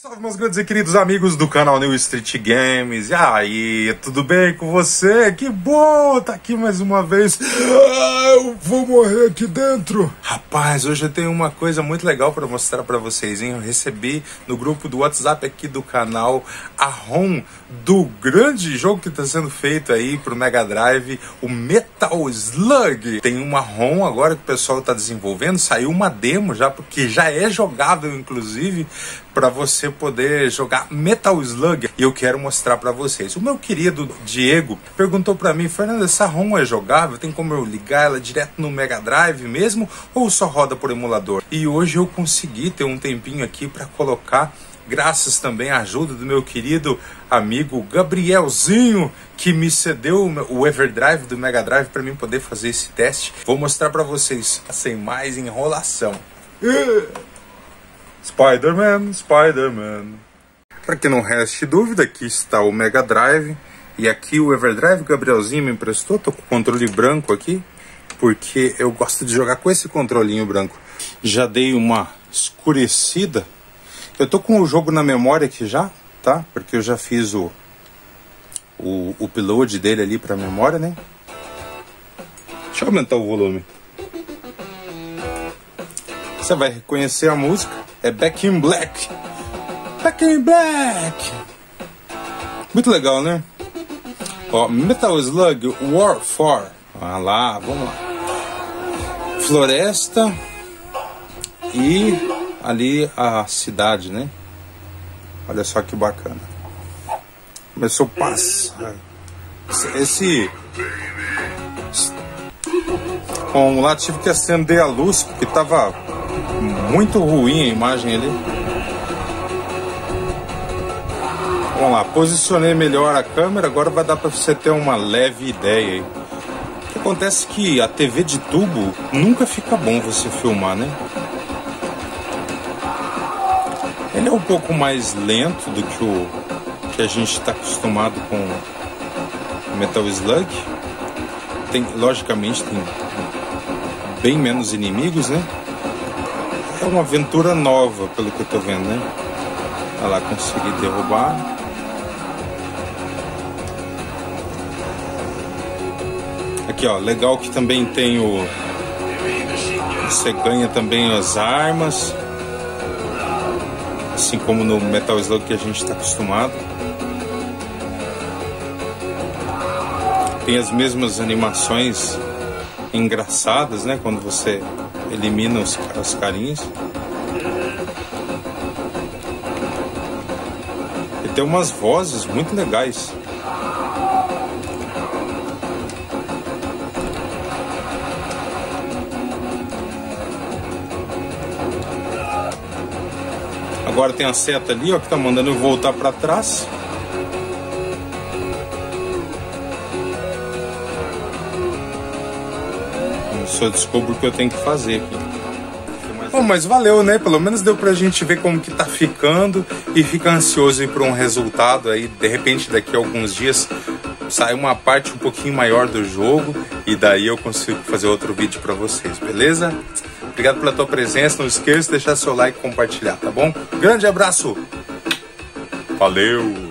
Salve, meus grandes e queridos amigos do canal New Street Games. E aí, tudo bem com você? Que bom tá aqui mais uma vez. Eu vou morrer aqui dentro. Rapaz, hoje eu tenho uma coisa muito legal para mostrar para vocês, hein? Eu recebi no grupo do WhatsApp aqui do canal a ROM do grande jogo que está sendo feito aí pro Mega Drive, o Metal Slug. Tem uma ROM agora que o pessoal está desenvolvendo, saiu uma demo já, porque já é jogável inclusive, para você poder jogar Metal Slug, e eu quero mostrar para vocês. O meu querido Diego perguntou para mim: Fernando, essa ROM é jogável? Tem como eu ligar ela direto no Mega Drive mesmo, ou só roda por emulador? E hoje eu consegui ter um tempinho aqui para colocar, graças também à ajuda do meu querido amigo Gabrielzinho, que me cedeu o Everdrive do Mega Drive para mim poder fazer esse teste. Vou mostrar para vocês sem mais enrolação. Spider-Man, Spider-Man. Para que não reste dúvida, aqui está o Mega Drive e aqui o Everdrive. O Gabrielzinho me emprestou, tô com o controle branco aqui, porque eu gosto de jogar com esse controlinho branco. Já dei uma escurecida. Eu tô com o jogo na memória aqui já, tá? Porque eu já fiz o upload dele ali para memória, né? Deixa eu aumentar o volume. Você vai reconhecer a música, é Back in Black. Back in Black. Muito legal, né? Ó, Metal Slug War 4. Vamos lá, vamos lá. Floresta e ali a cidade, né? Olha só que bacana. Começou a passar. Bom, lá tive que acender a luz porque tava muito ruim a imagem ali. Vamos lá, posicionei melhor a câmera, agora vai dar para você ter uma leve ideia aí. O que acontece é que a TV de tubo nunca fica bom você filmar, né? Ele é um pouco mais lento do que o que a gente está acostumado com o Metal Slug. Logicamente tem bem menos inimigos, né? É uma aventura nova, pelo que eu tô vendo, né? Olha lá, consegui derrubar. Aqui, ó, legal que também tem o... Você ganha também as armas, assim como no Metal Slug que a gente está acostumado. Tem as mesmas animações engraçadas, né? Quando você elimina os carinhas. E tem umas vozes muito legais. Agora tem a seta ali, ó, que tá mandando eu voltar para trás. Só descubro o que eu tenho que fazer aqui. Bom, mas valeu, né? Pelo menos deu pra gente ver como que tá ficando e fica ansioso aí por um resultado aí. De repente, daqui a alguns dias sai uma parte um pouquinho maior do jogo e daí eu consigo fazer outro vídeo pra vocês, beleza? Obrigado pela tua presença, não esqueça de deixar seu like e compartilhar, tá bom? Grande abraço! Valeu!